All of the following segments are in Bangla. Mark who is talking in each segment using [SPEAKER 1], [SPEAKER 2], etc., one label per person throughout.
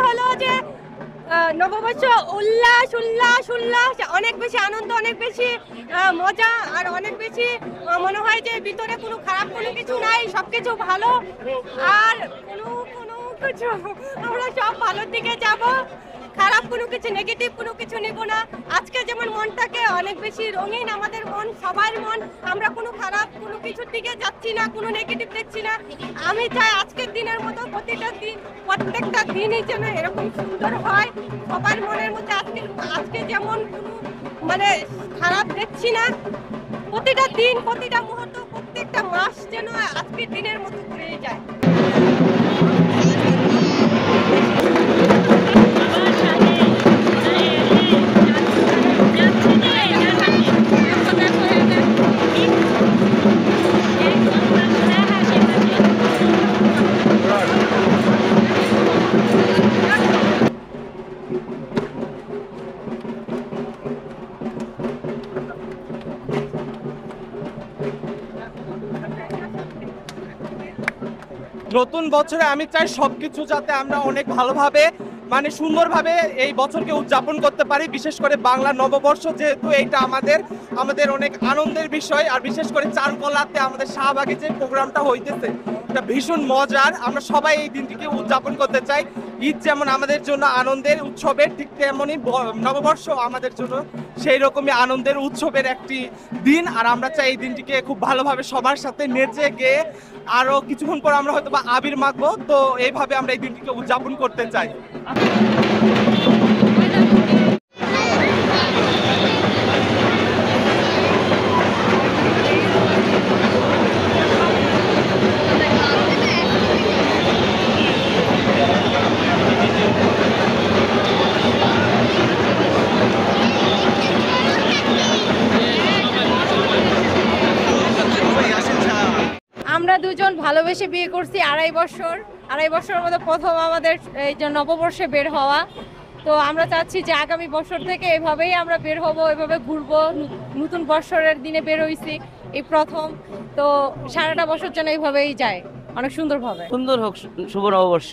[SPEAKER 1] হলো যে নববর্ষ উল্লাস উল্লাস উল্লাস, অনেক বেশি আনন্দ, অনেক বেশি মজা, আর অনেক বেশি মনে হয় যে ভিতরে কোনো খারাপ কোনো কিছু নাই, সবকিছু ভালো। আর কোনো কিছু আমরা সব ভালোর দিকে যাব, খারাপ কোনো কিছু নেগেটিভ কোনো কিছু নেব না। আজকে যেমন মনটাকে অনেক বেশি রঙিন, আমাদের মন সবার মন, আমরা কোনো খারাপ কোনো কিছুর দিকে যাচ্ছি না, কোনো নেগেটিভ দেখছি না। আমি চাই আজকের দিনের মতো প্রত্যেকটা দিনই যেন এরকম সুন্দর হয় সবার মনের মধ্যে। আজকে যেমন কোনো মানে খারাপ দেখছি না, প্রতিটা দিন, প্রতিটা মুহূর্ত, প্রত্যেকটা মাস যেন আজকের দিনের মতো ঘুরে যায়।
[SPEAKER 2] নতুন বছরে আমি চাই সবকিছু যাতে আমরা অনেক ভালোভাবে মানে সুন্দরভাবে এই বছরকে উদযাপন করতে পারি। বিশেষ করে বাংলা নববর্ষ যেহেতু এইটা আমাদের অনেক আনন্দের বিষয়, আর বিশেষ করে চারুকলাতে আমাদের শাহবাগে যে প্রোগ্রামটা হইতেছে এটা ভীষণ মজার। আমরা সবাই এই দিনটিকে উদযাপন করতে চাই। ঈদ যেমন আমাদের জন্য আনন্দের উৎসবের, ঠিক তেমনই নববর্ষ আমাদের জন্য সেই রকমই আনন্দের উৎসবের একটি দিন। আর আমরা চাই এই দিনটিকে খুব ভালোভাবে সবার সাথে নেচে গেয়ে আরো কিছুক্ষণ পর আমরা হয়তো বা আবির মাখবো। তো এইভাবে আমরা এই দিনটিকে উদযাপন করতে চাই।
[SPEAKER 3] আমরা দুজন ভালোবেসে বিয়ে করছি আড়াই বছরের মধ্যে প্রথম আমাদের এই যে নববর্ষে বের হওয়া। তো আমরা চাচ্ছি যে আগামী বছর থেকে এভাবেই আমরা বের হব, এভাবে ঘুরবো। নতুন বছরের দিনে বের হইছি এই প্রথম, তো সারাটা বছর যেন এইভাবেই যায়, অনেক সুন্দরভাবে।
[SPEAKER 4] সুন্দর হোক শুভ নববর্ষ।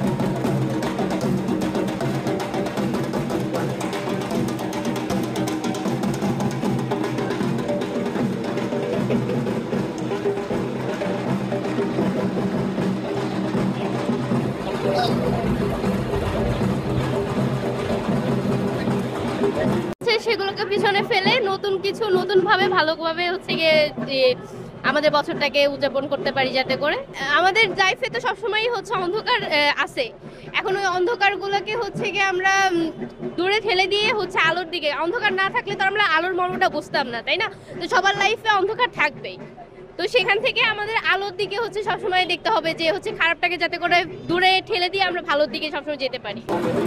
[SPEAKER 5] সেগুলোকে পিছনে ফেলে নতুন কিছু নতুনভাবে ভালোভাবে হচ্ছে গিয়ে আমাদের বছরটাকে উদযাপন করতে পারি, যাতে করে আমাদের লাইফে তো সবসময় হচ্ছে অন্ধকার আছে। এখন ওই অন্ধকারগুলোকে হচ্ছে গিয়ে আমরা দূরে ঠেলে দিয়ে হচ্ছে আলোর দিকে, অন্ধকার না থাকলে তো আমরা আলোর মর্মটা বুঝতাম না, তাই না? তো সবার লাইফে অন্ধকার থাকবেই, তো সেখান থেকে আমাদের আলোর দিকে হচ্ছে সবসময় দেখতে হবে যে হচ্ছে খারাপটাকে যাতে করে দূরে ঠেলে দিয়ে আমরা ভালোর দিকে সবসময় যেতে পারি।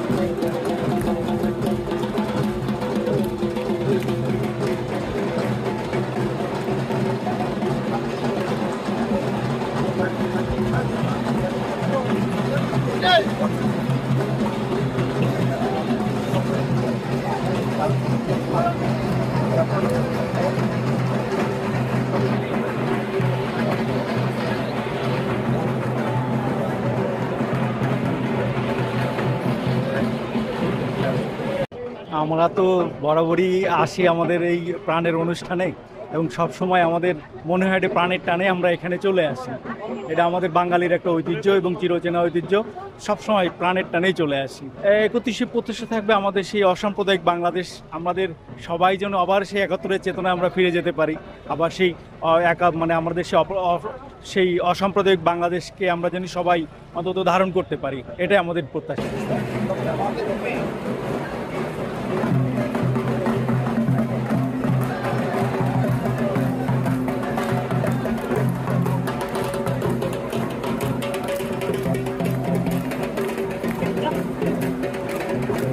[SPEAKER 6] আমরা তো বরাবরই আসি আমাদের এই প্রাণের অনুষ্ঠানে, এবং সব সময় আমাদের মনে হয় প্রাণের টানে আমরা এখানে চলে আসি। এটা আমাদের বাঙালির একটা ঐতিহ্য এবং চিরচেনা ঐতিহ্য, সবসময় প্রাণের টানেই চলে আসি। 31শে প্রত্যাশা থাকবে আমাদের সেই অসাম্প্রদায়িক বাংলাদেশ, আমাদের সবাই যেন আবার সেই একাত্তরের চেতনায় আমরা ফিরে যেতে পারি, আবার সেই মানে আমাদের সেই অসাম্প্রদায়িক বাংলাদেশকে আমরা যেন সবাই অন্তত ধারণ করতে পারি, এটাই আমাদের প্রত্যাশা।